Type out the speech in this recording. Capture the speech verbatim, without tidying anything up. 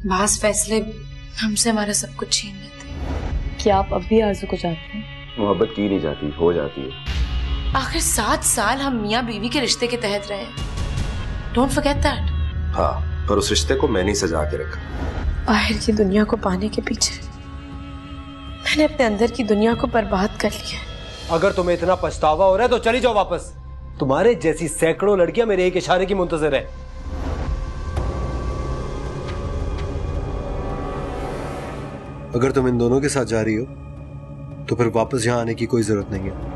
बास फैसले हमसे हमारा सब कुछ छीन लेते हैं। क्या आप अब भी आरज़ू को चाहते हैं? मोहब्बत की नहीं जाती, हो जाती है। आखिर सात साल हम मियाँ बीवी के रिश्ते के तहत रहे। Don't forget that. हाँ, पर उस रिश्ते को मैंने सजा के रखा। बाहर की दुनिया को पाने के पीछे मैंने अपने अंदर की दुनिया को बर्बाद कर लिया। अगर तुम्हें इतना पछतावा हो रहा है तो चली जाओ वापस। तुम्हारे जैसी सैकड़ों लड़कियां मेरे एक इशारे की मुंतजर है। अगर तुम इन दोनों के साथ जा रही हो तो फिर वापस यहाँ आने की कोई जरूरत नहीं है।